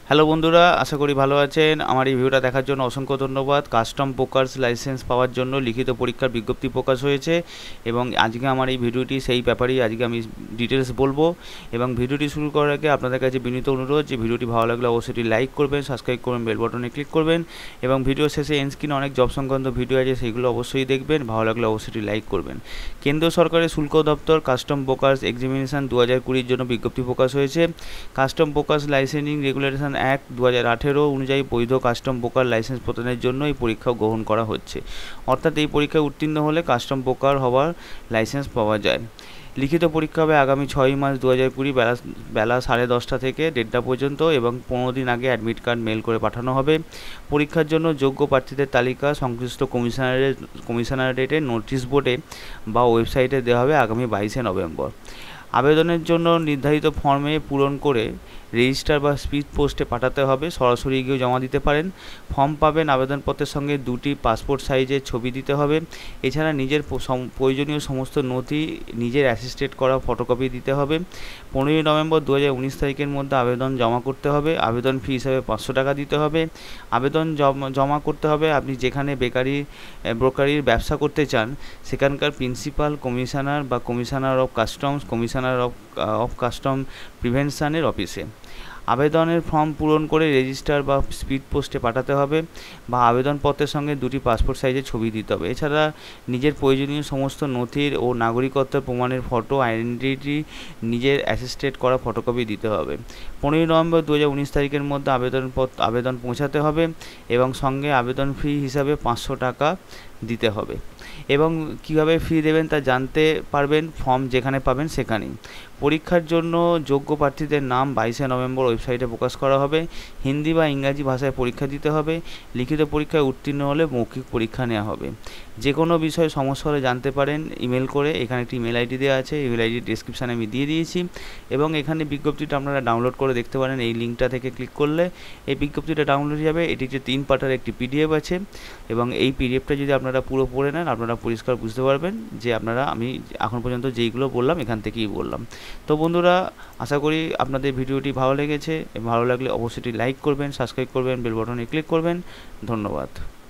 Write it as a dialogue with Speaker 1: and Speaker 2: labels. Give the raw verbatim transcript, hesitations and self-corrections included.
Speaker 1: Hello বন্ধুরা, আশা করি ভালো আছেন। আমার এই ভিডিওটা দেখার জন্য অসংখ্য ধন্যবাদ। কাস্টম ব্রোকার্স লাইসেন্স পাওয়ার জন্য লিখিত পরীক্ষার বিজ্ঞপ্তি প্রকাশ হয়েছে এবং আজকে আমার এই ভিডিওটি সেই ব্যাপারেই আজকে আমি ডিটেলস বলবো। এবং ভিডিওটি শুরু করার আগে আপনাদের কাছে বিনীত অনুরোধ যে ভিডিওটি ভালো লাগলে অবশ্যই লাইক করবেন, সাবস্ক্রাইব করবেন, বেল বাটনে ক্লিক করবেন এবং ভিডিও শেষে এন্ড স্ক্রিনে অনেক জব সংক্রান্ত ভিডিও আছে, সেগুলো অবশ্যই দেখবেন। ভালো লাগলে অবশ্যই লাইক করবেন। কেন্দ্র সরকারের শুল্ক দপ্তর কাস্টম ব্রোকার্স এক্সামিনেশন দু হাজার কুড়ির জন্য বিজ্ঞপ্তি প্রকাশ হয়েছে। Custom brokers licensing regulation act দু হাজার আঠেরো অনুযায়ী বৈধ কাস্টম ব্রোকার লাইসেন্স প্রদানের জন্য এই পরীক্ষা গ্রহণ করা হচ্ছে। অর্থাৎ এই পরীক্ষায় উত্তীর্ণ হলে কাস্টম ব্রোকার হওয়ার লাইসেন্স পাওয়া যায়। লিখিত পরীক্ষা হবে আগামী ছয় মার্চ দু হাজার কুড়ি বেলা বেলা সাড়ে দশটা থেকে দেড়টা পর্যন্ত এবং পনেরো দিন আগে অ্যাডমিট কার্ড মেল করে পাঠানো হবে। পরীক্ষার জন্য যোগ্য প্রার্থীদের তালিকা সংশ্লিষ্ট কমিশনারের কমিশনারেটের নোটিশ বোর্ডে বা ওয়েবসাইটে দেওয়া হবে আগামী বাইশে নভেম্বর। আবেদনের জন্য নির্ধারিত ফর্মে পূরণ করে রেজিস্টার বা স্পিড পোস্টে পাঠাতে হবে। সরাসরি গিয়েও জমা দিতে পারেন। ফর্ম পাবেন। আবেদনপত্রের সঙ্গে দুটি পাসপোর্ট সাইজের ছবি দিতে হবে। এছাড়া নিজের প্রয়োজনীয় সমস্ত নথি নিজের অ্যাসিস্টেড করা ফটোকপি দিতে হবে। পনেরোই নভেম্বর দু হাজার উনিশ তারিখের মধ্যে আবেদন জমা করতে হবে। আবেদন ফি হিসাবে পাঁচশো টাকা দিতে হবে। আবেদন জমা করতে হবে আপনি যেখানে বেকারি ব্রোকারির ব্যবসা করতে চান সেখানকার প্রিন্সিপাল কমিশনার বা commissioner of customs commissioner of of custom প্রিভেনশনের অফিসে। আবেদনের ফর্ম পূরণ করে রেজিস্টার বা স্পিড পোস্টে পাঠাতে হবে বা আবেদনপত্রের সঙ্গে দুটি পাসপোর্ট সাইজের ছবি দিতে হবে। এছাড়া নিজের প্রয়োজনীয় সমস্ত নথির ও নাগরিকত্বের প্রমাণের ফটো, আইডেন্টিটি, নিজের অ্যাসিস্টেড করা ফটোকপি দিতে হবে। পনেরোই নভেম্বর দু হাজার উনিশ তারিখের মধ্যে আবেদনপত্র আবেদন পৌঁছাতে হবে এবং সঙ্গে আবেদন ফি হিসাবে পাঁচশো টাকা দিতে হবে। এবং কীভাবে ফি দেবেন তা জানতে পারবেন ফর্ম যেখানে পাবেন সেখানেই। পরীক্ষার জন্য যোগ্য প্রার্থীদের নাম বাইশে নভেম্বর ওয়েবসাইটে প্রকাশ করা হবে। হিন্দি বা ইংরাজি ভাষায় পরীক্ষা দিতে হবে। লিখিত পরীক্ষায় উত্তীর্ণ হলে মৌখিক পরীক্ষা নেওয়া হবে। যে কোনো বিষয়ে সমস্যা হলে জানতে পারেন ইমেল করে। এখানে একটি ইমেল আইডি দেওয়া আছে, ইমেল আইডি ডিসক্রিপশানে আমি দিয়ে দিয়েছি এবং এখানে বিজ্ঞপ্তিটা আপনারা ডাউনলোড করে দেখতে পারেন। এই লিঙ্কটা থেকে ক্লিক করলে এই বিজ্ঞপ্তিটা ডাউনলোড হয়ে যাবে। এটি হচ্ছে তিন পার্টের একটি পিডিএফ আছে এবং এই পিডিএফটা যদি আপনারা পুরো পড়ে নেন আপনারা পরিষ্কার বুঝতে পারবেন যে আপনারা আমি এখন পর্যন্ত যেইগুলো বললাম এখান থেকেই বললাম। তো বন্ধুরা, আশা করি আপনাদের ভিডিওটি ভালো লেগেছে এবং ভালো লাগলে অবশ্যই লাইক করবেন, সাবস্ক্রাইব করবেন, বেল বাটনে ক্লিক করবেন। ধন্যবাদ।